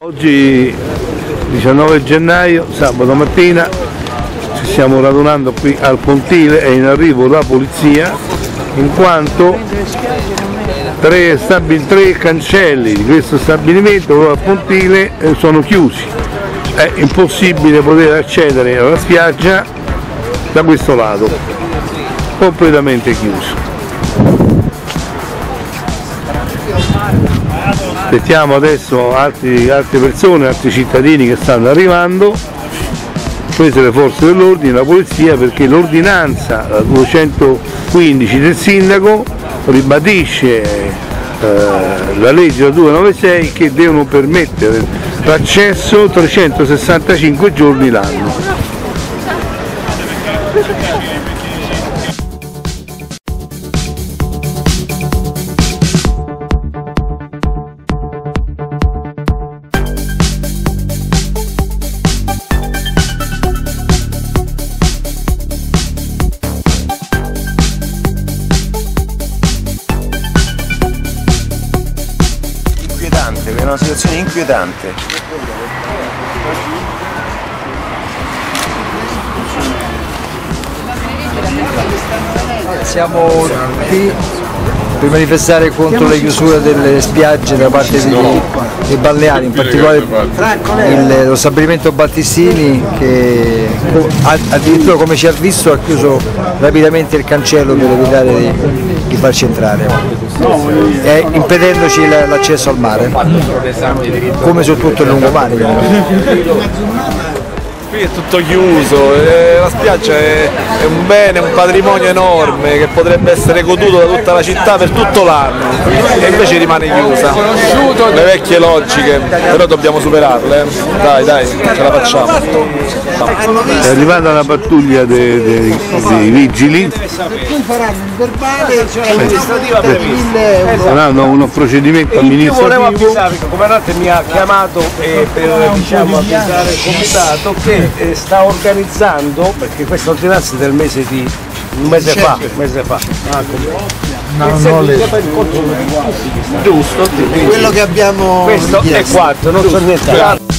Oggi 19 gennaio, sabato mattina, ci stiamo radunando qui al pontile, è in arrivo la polizia in quanto tre cancelli di questo stabilimento al pontile sono chiusi. È impossibile poter accedere alla spiaggia da questo lato, completamente chiuso. Aspettiamo adesso altre persone, altri cittadini che stanno arrivando, prese le forze dell'ordine, la polizia, perché l'ordinanza 215 del sindaco ribadisce la legge 296 che devono permettere l'accesso 365 giorni l'anno. È una situazione inquietante. Siamo qui per manifestare contro le chiusure delle spiagge da parte dei balneari, in particolare lo stabilimento Battistini che addirittura, come ci ha visto, ha chiuso rapidamente il cancello per evitare di farci entrare, impedendoci l'accesso al mare, come su tutto il lungomare. Qui è tutto chiuso, la spiaggia è un bene, un patrimonio enorme che potrebbe essere goduto da tutta la città per tutto l'anno e invece rimane chiusa. Le vecchie logiche, però dobbiamo superarle, dai, ce la facciamo. È arrivata una pattuglia dei vigili, faranno un procedimento amministrativo. Io volevo avvisare, il comandante mi ha chiamato per avvisare il comitato che sta organizzando, perché questa ordinanza è del mese di un mese fa. Giusto? Quello che abbiamo questo è 4, non so niente.